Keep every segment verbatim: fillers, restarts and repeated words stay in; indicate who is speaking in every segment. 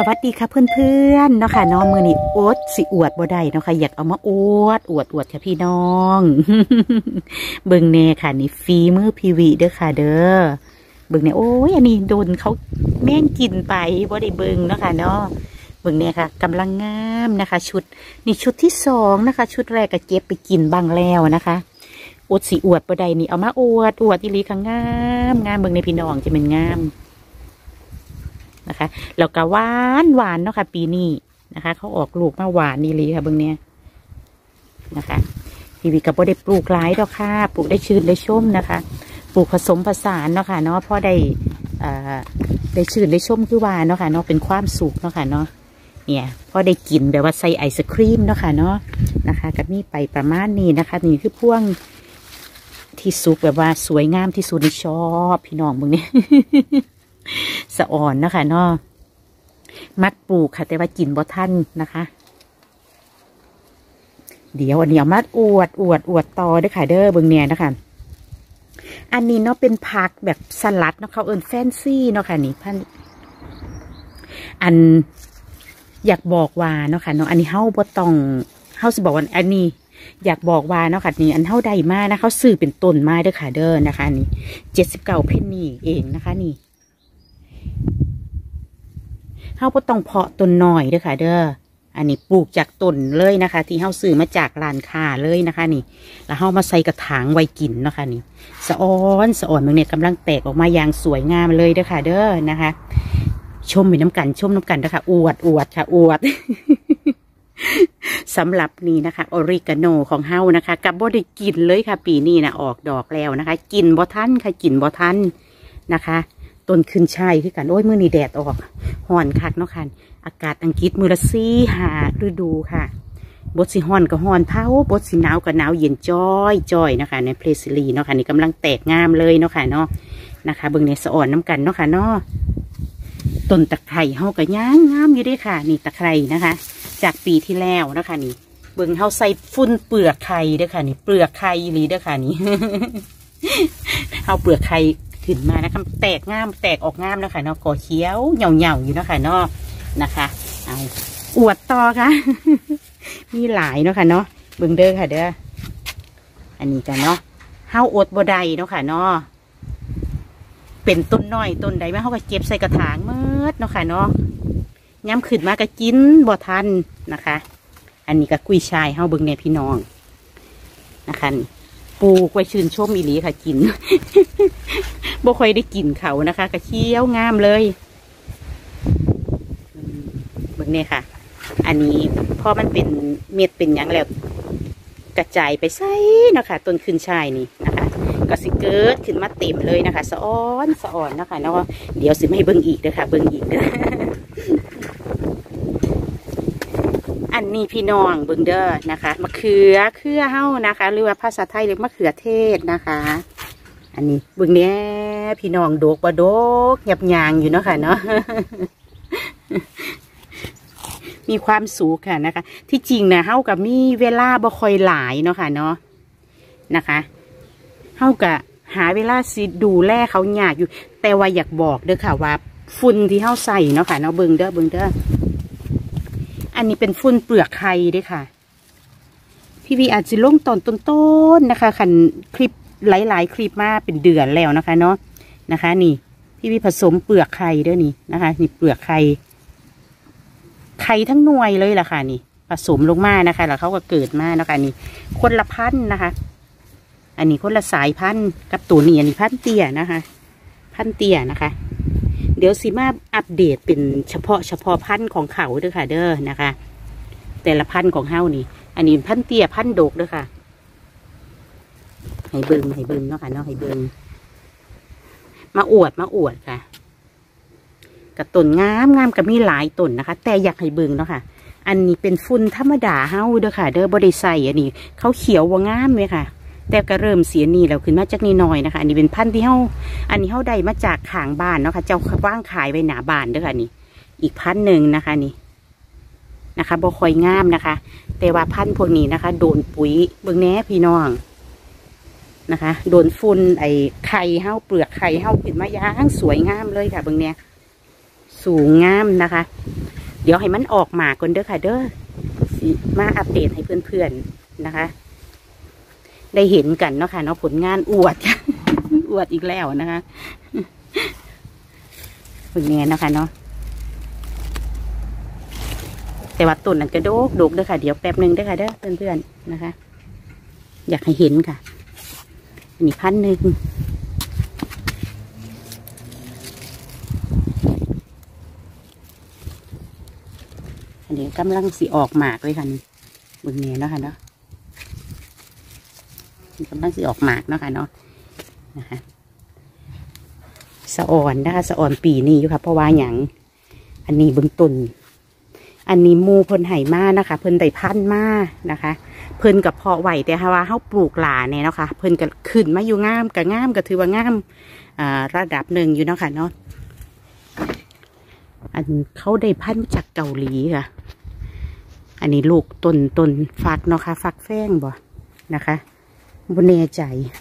Speaker 1: สวัสดีค่ะเพื่อนๆเนาะค่ะน้องมือนี่โอ๊ตสิอวดบ่ได้เนาะค่ะอยากเอามาอวดอวดอวดค่ะพี่น้องเบิ่งแน่ค่ะนี่ฝีมือพีวีเด้อค่ะเด้อเบิ่งแน่โอ้ยอันนี้โดนเขาแม่งกินไปบ่ได้เบิ่งเนาะค่ะเนาะเบิ่งแน่ค่ะกำลังงามนะคะชุดนี่ชุดที่สองนะคะชุดแรกก็เก็บไปกินบ้างแล้วนะคะโอ๊ตสิอวดบ่ได้นี่เอามาอวดอวดอีหลีค่ะงามงามเบิ่งในพี่น้องจะเป็นงามนะคะแล้วก็หวานหวานเนาะค่ะปีนี้นะคะเขาออกลูกมาหวานนี่เลยค่ะเบื้องเนี้ยนะคะพีวีกับโบได้ปลูกหลายดอกค่ะปลูกได้ชื้นได้ชุ่มนะคะปลูกผสมผสานเนาะค่ะเนาะพอได้อ่าได้ชื้นได้ชุ่มคือว่าเนาะค่ะเนาะเป็นความสุขเนาะค่ะเนาะเนี่ยพอได้กินแบบว่าใส่ไอศครีมเนาะค่ะเนาะนะคะกับนี่ไปประมาณนี้นะคะนี่คือพ่วงที่สุกแบบว่าสวยงามที่สุดในชอบพี่น้องเบื้องนี้สะอ่อนนะคะเนาะมักปลูกค่ะแต่ว่ากินบ่ทันนะคะเดี๋ยวอันนี้เอามาอวดอวดอวดต่อด้วยค่ะเด้อเบิ่งเนี่ยนะคะอันนี้เนาะเป็นผักแบบสลัดเนาะเขาเอิ้นแฟนซี่เนาะค่ะนี่พันอันอยากบอกว่าเนาะค่ะเนาะอันนี้เฮาบ่ต้องเฮาสิบอกว่าอันนี้อยากบอกว่าเนาะค่ะนี่อันเท่าใดมานะเขาซื้อเป็นต้นมาเด้อค่ะเด้อนะคะนี่เจ็ดสิบเก้าเพนนี่เองนะคะนี่เฮาก็ต้องเพาะต้นหน่อยเด้อค่ะเด้ออันนี้ปลูกจากต้นเลยนะคะที่เฮาซื้อมาจากร้านค้าเลยนะคะนี่แล้วเฮามาใส่กระถางไว้กินเนาะค่ะนี่สะอ้อนสะอ่อนมันเนี่ยกำลังแตกออกมาอย่างสวยงามเลยเด้อค่ะเด้อนะคะชมเป็นน้ำกันชมน้ำกันเด้อค่ะอวดอวดค่ะอวด สำหรับนี่นะคะออริกาโนของเฮานะคะกับบ่ได้กินเลยค่ะปีนี้นะออกดอกแล้วนะคะกินบ่ทันค่ะกินบ่ทันนะคะต้นขึ้นช่ายคือกันโอ้ยมือนี่แดดออกห่อนคักเนาะค่ะอากาศอังกฤษมือละสี่หาฤดูค่ะบดสีห่อนก็ห่อนเผาบดสีหนาวก็หนาวเย็นจ้อยจ้อยนะคะในเพลซิลีเนาะค่ะนี่กำลังแตกงามเลยเนาะค่ะเนาะนะคะเบิ่งในสะอ่อนน้ำกันเนาะค่ะเนาะต้นตะไคร้เฮาก็ย่างงามอยู่ด้วยค่ะนี่ตะไคร้นะคะจากปีที่แล้วนะคะนี่เบิ่งเฮาใส่ฝุ่นเปลือกไข่ด้วยค่ะนี่เปลือกไข่ลีด้วยค่ะนี่ เฮาเปลือกไข่ขึ้นมานะคะแตกงามแตกออกงามนะคะเนาะก่อเขียวเหย่าๆอยู่นะคะเนาะนะคะเอาอวดต่อค่ะ มีหลายเนาะค่ะเนาะเบิ่งเด้อค่ะเด้ออันนี้จ้ะเนาะเฮาอดบ่ได้เนาะค่ะเนาะเป็นต้นน้อยต้นใดมาเฮาก็เก็บใส่กระถางเมิดเนาะค่ะเนาะย้ำขึ้นมาก็กินบ่ทันนะคะอันนี้ก็กุยช่ายเฮาเบิ่งเนี่ยพี่น้องนะคะปลูกไว้ชื่นชมอีหลีค่ะกิน บ่ค่อยได้กินเขานะคะกระเคี้ยวงามเลยเบิ่งเนี่ยค่ะอันนี้พอมันเป็นเม็ดเป็นอย่างแล้วกระจายไปใส่นะคะต้นขึ้นช่ายนี่นะคะก็สิเกิดขึ้นมาเต็มเลยนะคะสะอ้อนสะอ่อนนะคะแล้วก็เดี๋ยวสิไม่เบิ่งอีกเด้อค่ะเบิ่งอีกเด้อ อันนี้พี่น้องเบิ่งเด้อนะคะมะเขือเขือเฮ้านะคะหรือว่าภาษาไทยเรียกมะเขือเทศนะคะอันนี้เบิ่งเนี้ยพี่น้องโดกบะโดกหยับยางอยู่เนาะค่ะเนาะ มีความสูงค่ะนะคะที่จริงนะเฮ้ากับมีเวลาบ่ค่อยหลายเนาะค่ะเนาะนะคะเฮ้ากับหาเวลาสิดูแลเขายากอยู่แต่ว่าอยากบอกเด้อค่ะว่าฝุ่นที่เฮ้าใส่เนาะค่ะเนาะเบิ่งเด้อเบิ่งเด้ออันนี้เป็นฝุ่นเปลือกไข่ด้วยค่ะพี่วีอาจจะลงตอนต้นๆนะคะคันคลิปหลายๆคลิปมาเป็นเดือนแล้วนะคะเนาะนะคะนี่พี่วีผสมเปลือกไข่ด้วยนี่นะคะนี่เปลือกไข่ไข่ทั้งหน่วยเลยล่ะค่ะนี่ผสมลงมานะคะแล้วเขาก็เกิดมานะคะนี่คนละพันธุ์นะคะอันนี้คนละสายพันธุ์กับตัวนี้อันนี้พันธุ์เตี้ยนะคะพันธุ์เตี้ยนะคะเดี๋ยวสิมาอัปเดตเป็นเฉพาะเฉพาะพันธุ์ของเขาด้วยค่ะเด้อนะคะแต่ละพันธุ์ของเฮานี่อันนี้พันธุ์เตี้ยพันธุ์โดกด้วยค่ะให้เบิงให้เบิงเนาะค่ะเนาะให้เบิงมาอวดมาอวดค่ะกับต้นงามงามกับมีหลายต้นนะคะแต่อยากให้เบิงเนาะค่ะอันนี้เป็นฝุ่นธรรมดาเฮาเด้อค่ะเด้อบริใส่อันนี้เขาเขียวว่างามเลยค่ะแต่ก็เริ่มเสียนี่แล้วขึ้นมาจากนี่น้อยนะคะอันนี้เป็นพันธุ์ที่เฮาอันนี้เฮาได้มาจากขางบ้านเนาะค่ะเจ้าว่างขายไว้หน้าบ้านเด้อค่ะนี่อีกพันธุ์หนึ่งนะคะนี่นะคะบ่ค่อยงามนะคะแต่ว่าพันธุ์พวกนี้นะคะโดนปุ๋ยเบิ่งแหน่พี่น้องนะคะโดนฝุ่นไอ้ไข่เฮาเปลือกไข่เฮาขึ้นมาย่างสวยงามเลยค่ะเบิ่งแหน่สูงงามนะคะเดี๋ยวให้มันออกหมากก่อนเด้อค่ะเด้อมาอัปเดตให้เพื่อนๆนะคะได้เห็นกันเนาะค่ะเนาะผลงานอวด อวดอีกแล้วนะคะผลงานนะคะเนาะแต่ว่าต้นนั้นกระโดกโดกเด้อค่ะเดี๋ยวแป๊บหนึ่งเด้อค่ะเด้อเพื่อนๆนะคะอยากให้เห็นค่ะอันนี้พันหนึ่งอันนี้กำลังสีออกหมากเลยค่ะนี่บนเนี้ยเนาะค่ะเนาะกำลังสีออกหมากเนาะค่ะเนาะนะคะสะอ่อนนะคะสะอ่อนปีนี้อยู่ค่ะเพราะว่าอย่างอันนี้เบื้องต้นอันนี้มูเพิ่นไห่มานะคะเพิ่นได้พันมานะคะเพิ่นกับเพาะไหวแต่ว่าเขาปลูกหลาเนี่ยเนาะค่ะเพิ่นก็ขึ้นมาอยู่งามกับงามก็ถือว่างามอ่าระดับหนึ่งอยู่เนาะค่ะเนาะอันเขาได้พันจากเกาหลีค่ะอันนี้ลูกต้นต้นฟักเนาะค่ะฟักแฟ้งบ่นะคะบนแน่ใจ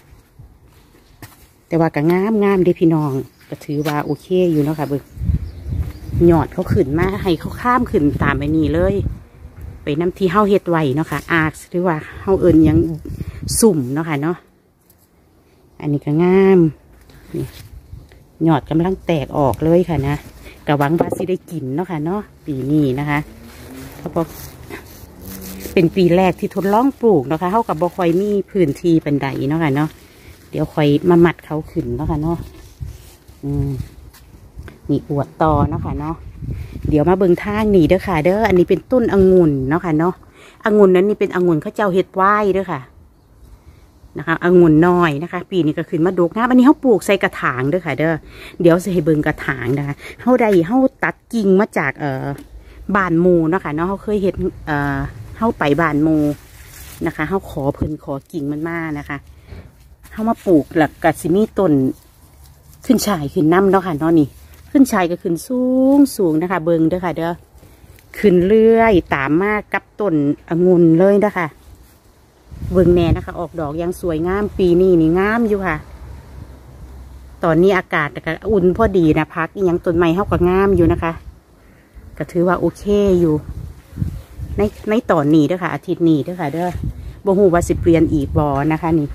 Speaker 1: แต่ว่าก็งามงามเด้พี่น้องก็ถือว่าโอเคอยู่เนาะค่ะเบิกหยอดเขาขึ้นมาให้เขาข้ามขึ้นตามไปนี่เลยไปน้ำที่เฮาเฮ็ดไว้เนาะค่ะอาร์คหรือว่าเฮาเอิญยังสุ่มเนาะค่ะเนาะอันนี้ก็งามนี่หยอดกำลังแตกออกเลยค่ะนะกะหวังว่าสิได้กินเนาะค่ะเนาะปีนี้นะคะเพราะเป็นปีแรกที่ทดลองปลูกเนาะค่ะเฮากับบ่ค่อยมีพื้นที่บันไดเนาะค่ะเนาะเดี๋ยวค่อยมามัดเขาขึ้นเนาะค่ะเนาะอืมนี่อวดต่อเนาะค่ะเนาะเดี๋ยวมาเบิ่งทางนี่เด้อค่ะเด้ออันนี้เป็นต้นองุ่นเนาะค่ะเนาะองุ่นนั้นนี่เป็นองุ่นข้าวเจ้าเฮ็ดไว้เด้อค่ะนะคะองุ่นน้อยนะคะปีนี้ก็ขึ้นมาดกงามอันนี้เขาปลูกใส่กระถางเด้อค่ะเด้อเดี๋ยวจะให้เบิ่งกระถางนะคะเขาได้เขาตัดกิ่งมาจากเอ่อบ้านหมู่เนาะค่ะเนาะเขาเคยเฮ็ดเอ่อเขาไปบ้านหมู่นะคะเขาขอเพิ่นขอกิ่งมันมานะคะเขามาปลูกหลักกัสิมีต้นขึ้นชายขึ้นน้ำเนาะค่ะเนาะนี่ขึ้นชายก็ขึ้นสูงสูงนะคะเบิ่งเด้อค่ะเด้อขึ้นเรื่อยตามมากับต้นองุ่นเลยนะคะเบิ่งแน่นะคะออกดอกยังสวยงามปีนี้นี่งามอยู่ค่ะตอนนี้อากาศก็อุ่นพอดีนะพักยังต้นไม้เขาก็งามอยู่นะคะก็ถือว่าโอเคอยู่ในในตอนนี้เด้อค่ะอาทิตย์นี้เด้อค่ะเด้อบ่ฮู้ว่าสิเปลี่ยนอีกบ่นะคะนี่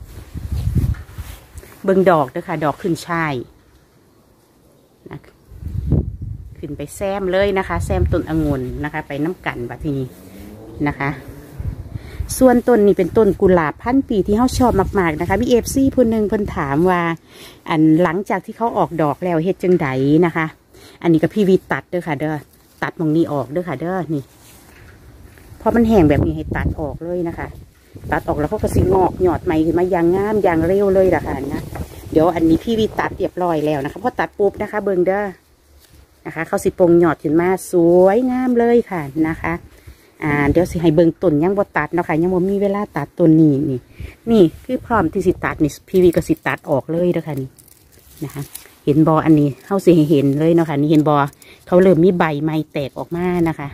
Speaker 1: เบิ่งดอกเด้อค่ะดอกขึ้นชายนะขึ้นไปแซมเลยนะคะแซมต้นองุ่นนะคะไปน้ำกันบัดทีนี้นะคะส่วนต้นนี้เป็นต้นกุหลาบพันปีที่เขาชอบมากๆนะคะมีเอฟซีผู้หนึ่งเพิ่นถามว่าอันหลังจากที่เขาออกดอกแล้วเฮ็ดจังไดนะคะอันนี้ก็พี่วีตัดเด้อค่ะเด้อตัดตรงนี้ออกเด้อค่ะเด้อนี่พอมันแห้งแบบนี้ให้ตัดออกเลยนะคะตัดออกแล้วเขาก็สิงอกหยอดใหม่ขึ้นมาอย่างงามอย่างเร็วเลยล่ะค่ะนะเดี๋ยวอันนี้พี่วีตัดเรียบร้อยแล้วนะคะพอตัดปุ๊บนะคะเบิ่งเด้อนะคะเขาสิปงหยอดขึ้นมาสวยงามเลยค่ะนะคะอ่าเดี๋ยวสิให้เบิ่งต้นยังบ่ตัดเนาะค่ะยังบ่มีเวลาตัดต้นนี้นี่นี่คือพร้อมที่สิตัดนี่พี่วีก็สิตัดออกเลยเด้อค่ะนี่นะคะเห็นบออันนี้เขาสิให้เห็นเลยเนาะค่ะนี่เห็นบอเขาเริ่มมีใบไม้แตกออกมานะคะ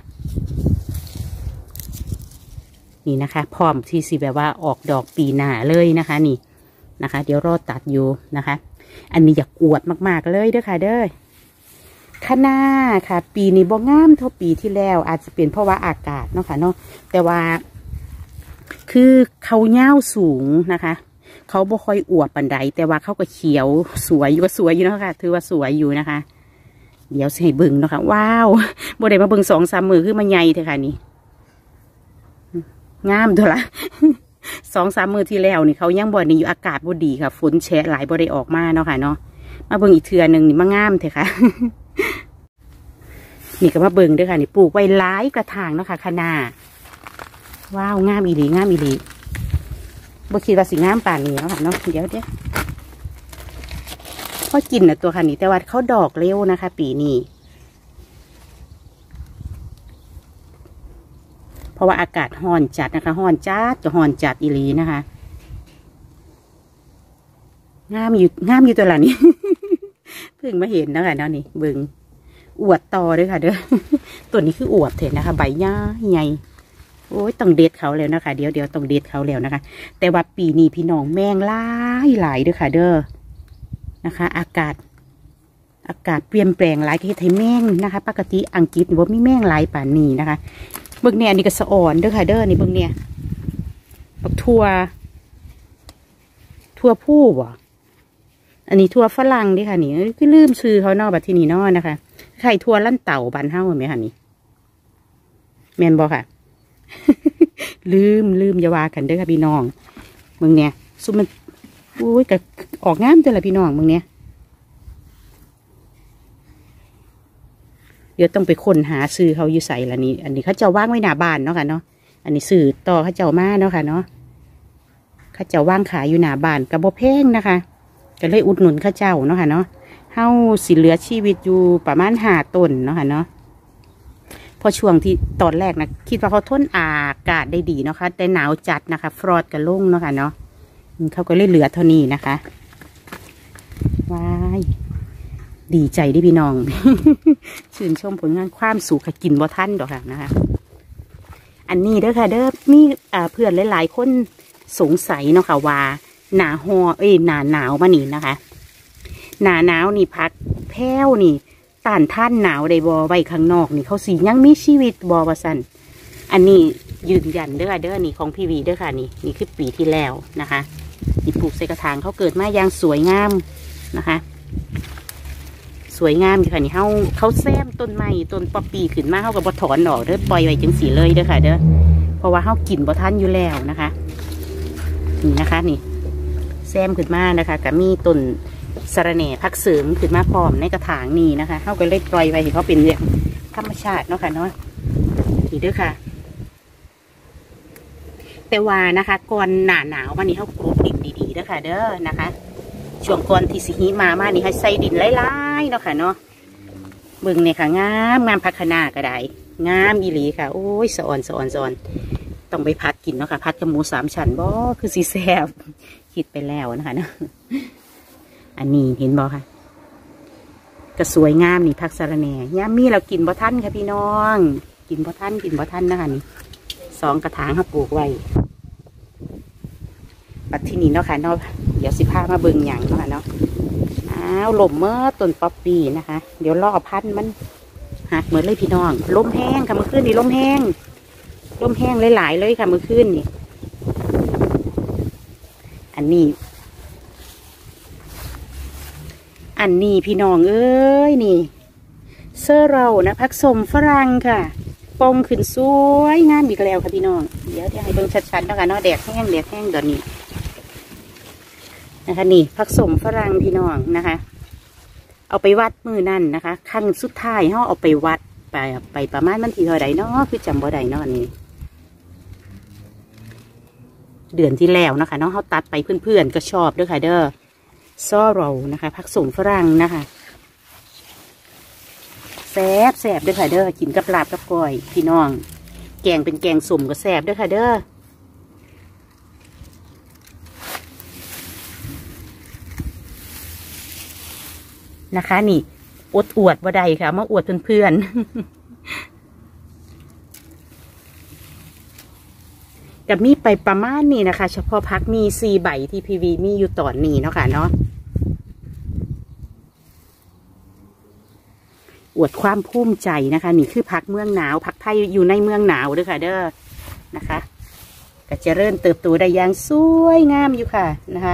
Speaker 1: นี่นะคะพร้อมที่สิแบบว่าออกดอกปีหน้าเลยนะคะนี่นะคะเดี๋ยวรอตัดอยู่นะคะอันนี้อยากอวดมากๆเลยเด้อค่ะเด้อคะน้าค่ะปีนี้บ่งามเท่าปีที่แล้วอาจจะเป็นเพราะว่าอากาศเนาะค่ะเนาะแต่ว่าคือเขาเง่าสูงนะคะเขาบ่ค่อยอวบปันใดแต่ว่าเขาก็เขียวสวยอยู่ก็สวยอยู่เนาะค่ะถือว่าสวยอยู่นะคะเดี๋ยวให้เบิ่งเนาะค่ะว้าวบ่ได้มาเบิ่งสองสามมือคือมันใหญ่เถอะค่ะนี่งามตัวละสองสามมือที่แล้วนี่เขายังบ่นี่อยู่อากาศบ่ดีค่ะฝนแฉะหลายบ่ได้ออกมาเนาะค่ะเนาะมาเบิ่งอีกเทื่อหนึ่งนี่มางามเถอะค่ะนี่ก็มาเบิ่งด้วยค่ะนี่ปลูกไว้หลายกระถางเนาะค่ะคะน้าว้าวงามอีหลีงามอีหลีบ่คิดว่าสิงามป่านนี้เนาะค่ะเนาะเดี๋ยวเดี๋ยวพอกินน่ะตัวค่ะนี่แต่ว่าเขาดอกเร็วนะคะปีนี้เพราะว่าอากาศร้อนจัดนะคะร้อนจัดจะร้อนจัดอีหลีนะคะงามอยู่งามอยู่ตัวละนี่ เพิ่งมาเห็นนะคะเนาะนี่เบิ่งอวดต่อด้วยค่ะเด้อ ตัวนี้คืออวดเถอะนะคะใบหญ้าใหญ่โอ้ยต้องเด็ดเขาแล้วนะคะเดี๋ยวเดี๋ยวต้องเด็ดเขาแล้วนะคะแต่ว่าปีนี้พี่น้องแมงหลายหลายด้วยค่ะเด้อนะคะอากาศอากาศเปลี่ยนแปลงหลายก็เฮ็ดให้แมงนะคะปกติอังกฤษว่ามีแมงหลายป่านนี้นะคะเบิ่งเนี่ยอันนี้ก็สะอ่อนเด้อค่ะเด้อนี่เบิ่งเนี่ยบักทั่วทั่วผู้บ่อันนี้ทั่วฝรั่งดิค่ะนี่คือลืมชื่อเขาเนาะบัดที่นี่เนาะนะคะไข่ทั่วลั่นเต่าบานเฮ้าไหมค่ะนี่แมนบอค่ะ ลืมลืมอย่าว่ากันเด้อค่ะพี่น้องมึงเนี่ยซุมมันอุ้ยกับออกงามตัวละพี่น้องมึงเนี่ยเดี๋ยวต้องไปค้นหาซื้อเขาอยู่ใส่ละนี่อันนี้เขาเจ้าว่างไว้หน้าบ้านเนาะค่ะเนาะอันนี้ซื้อต่อเขาเจ้ามาเนาะค่ะเนาะเขาเจ้าว่างขายอยู่หน้าบ้านกระบอกแพงนะคะก็เลยอุดหนุนเขาเจ้าเนาะค่ะเนาะเฮาสิเหลือชีวิตอยู่ประมาณห้าต้นเนาะค่ะเนาะพอช่วงที่ตอนแรกนะคิดว่าเขาทนอากาศได้ดีเนาะค่ะแต่หนาวจัดนะคะฟรอดกับลุ่งเนาะค่ะเนาะเขาก็เลยเหลือเท่านี้นะคะว้ายดีใจดิพี่น้อง ชื่นชมผลงานความสูขกินบ่ท่านดอกค่ะนะคะอันนี้เด้อค่ะเด้อมีเพื่อนหลายๆคนสงสัยเนาะค่ะว่าหนาฮอเอ้ยหนาหนาวมานี่นะคะหนาหนาวนี่พักแพ้วนี่ต้านท่านหนาวได้บอไว้ข้างนอกนี่เขาสียังมีชีวิตบอว่าสันอันนี้ยืนยันเด้อเด้อนี่ของพีวีเด้อค่ะนี่นี่คือปีที่แล้วนะคะนี่ปลูกใส่กระถางเขาเกิดมาอย่างสวยงามนะคะสวยงามอยู่ค่ะนี่เขาเขาแซมต้นไม้ต้นป๊อปปี้ขึ้นมาเขากับบถอนออกเด้อปล่อยไว้จังสีเลยเด้อค่ะเด้อเพราะว่าเขากินบ่ท่านอยู่แล้วนะคะนี่นะคะนี่แซมขึ้นมานะคะกับมีต้นสะระแหน่พักเสริมขึ้นมาพร้อมในกระถางนี่นะคะเขาก็เลยปล่อยไว้ให้เขาเป็นเรื่องธรรมชาติเนาะค่ะเนาะนี่เด้อค่ะแต่ว่านะคะก่อนหนาหนาววันนี้เขาปลูกดินดีๆเด้อค่ะเด้อนะคะช่วงก่อนที่สิหิมามานี่ให้ใส่ดินไล่ๆเนาะค่ะเนาะเบิ่งเนี่ยค่ะงามงามพักขนาก็ได้งามอีหลีค่ะโอ้ยสะอ่อนสะอ่อนสะอ่อนต้องไปพัดกินเนาะค่ะพัดกับหมูสามชั้นบ่คือสีแซ่บคิดไปแล้วนะคะเนาะอันนี้เห็นบ่ค่ะก็สวยงามนี่พักสะระแหน่ย่ามีเรากินบ่ท่านค่ะพี่น้องกินบ่ท่านกินบ่ท่านนะคะนี่สองกระถางเขาปลูกไว้ปัดที่นี่เนาะค่ะเนาะเดี๋ยวสิพามาเบิ่งหยังเนาะค่ะเนาะอ้าวลมเมื่อต้นป๊อปปี้นะคะเดี๋ยวล่อพันมันหักเหมือนเลยพี่น้องลมแห้งค่ะเมื่อคืนนี่ลมแห้งลมแห้งหลายๆเลยค่ะเมื่อคืนนี่อันนี้อันนี้พี่น้องเอ้ยนี่เสื้อเรานะพักสมฝรั่งค่ะปงขึ้นสวยงามอีกแล้วค่ะพี่น้องเดี๋ยวจะให้เบิ่งชัดๆนะคะเนาะแดดแห้งแดดแห้งตอนนี้นะคะนี่พักสมฝรั่งพี่น้องนะคะเอาไปวัดมือนั่นนะคะครั้งสุดท้ายเขาเอาไปวัดไปไปประมาณมันที่เท่าใดเนาะคือจำบ่ได้เนาะนี่เดือนที่แล้วนะคะเนาะเขาตัดไปเพื่อนๆก็ชอบด้วยค่ะเด้อซ้อเรานะคะผักสมฝรั่งนะคะแซ่บแซ่บด้วยค่ะเด้อกินกับลาบกับก้อยพี่น้องแกงเป็นแกงสมก็แซ่บด้วยค่ะเด้อนะคะนี่อดอวดว่าใดค่ะมาอวดเพื่อนๆกับมีไปประมาณนี้นะคะเฉพาะพักมีสี่ใบที่พีวีมีอยู่ตอนนี้เนาะค่ะเนาะอวดความภูมิใจนะคะนี่คือพักเมืองหนาวพักไทยอยู่ในเมืองหนาวด้วยค่ะเด้อนะคะก็จะเริ่มเติบโตได้อย่างสวยงามอยู่ค่ะนะคะ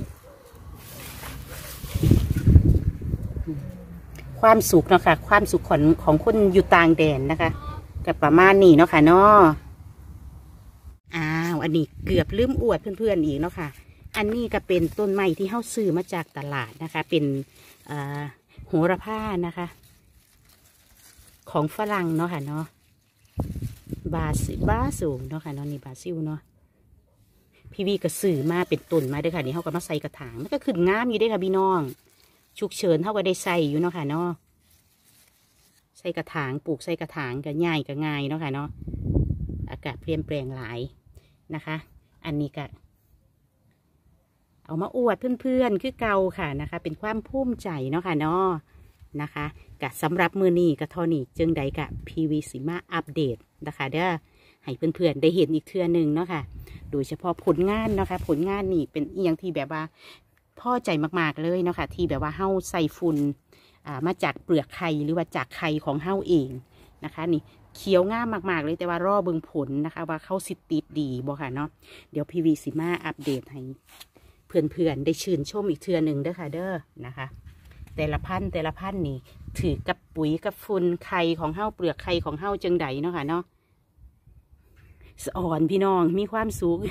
Speaker 1: ความสุขเนาะค่ะความสุขของของคนอยู่ต่างแดนนะคะกับประมาณนี้เนาะค่ะเนาะอ้าวอันนี้เกือบลืมอวดเพื่อนๆอีกเนาะค่ะอันนี้ก็เป็นต้นไม้ที่เข้าซื้อมาจากตลาดนะคะเป็นโหระพานะคะของฝรั่งเนาะค่ะเนาะบาซิบาสูเนาะค่ะเนาะนี่บาซิลเนาะพี่วีก็ซื้อมาเป็นต้นมาด้วยค่ะนี่เขาก็มาใส่กระถางมันก็ขึ้นงามอยู่ด้วยค่ะพี่น้องฉุกเฉินเท่ากับได้ใส่อยู่เนาะค่ะเนาะใส่กระถางปลูกใส่กระถางก็ง่ายก็ง่ายเนาะค่ะเนาะอากาศเปลี่ยนแปลงหลายนะคะอันนี้ก็เอามาอวดเพื่อนๆคือเก่าค่ะนะคะเป็นความภูมิใจเนาะค่ะเนาะนะคะกะสำหรับมือนี้กะทอนี่จึงใดกะพีวีสิมาอัปเดตนะคะเด้อให้เพื่อนๆได้เห็นอีกเทื่อหนึ่งเนาะค่ะโดยเฉพาะผลงานนะคะผลงานนี่เป็นอย่างที่แบบว่าพอใจมากๆเลยเนาะค่ะที่แบบว่าเฮ้าใส่ฝุ่นอ่ามาจากเปลือกไข่หรือว่าจากไข่ของเฮาเองนะคะนี่เขียวงามมากๆเลยแต่ว่ารอเบิ่งผลนะคะว่าเข้าสิติดดีบ่ค่ะเนาะเดี๋ยวพีวีสิมาอัปเดตให้เพื่อนๆได้ชื่นชมอีกเทื่อหนึ่งเด้อค่ะเด้อนะคะแต่ละพันแต่ละพันนี่ถือกับปุ๋ยกับฝุ่นไข่ของเฮาเปลือกไข่ของเฮาจังใดเนาะค่ะเนาะสะอ่อนพี่น้องมีความสุข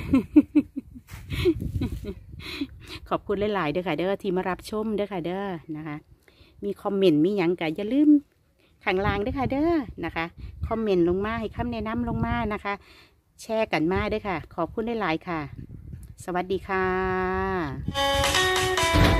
Speaker 1: ขอบคุณหลายๆเด้อค่ะเด้อที่มารับชมเด้อค่ะเด้อนะคะมีคอมเมนต์มีหยังก็อย่าลืมข้างล่างเด้อค่ะเด้อนะคะคอมเมนต์ลงมาให้คำแนะนำลงมานะคะแชร์กันมาเด้อค่ะขอบคุณหลายๆค่ะสวัสดีค่ะ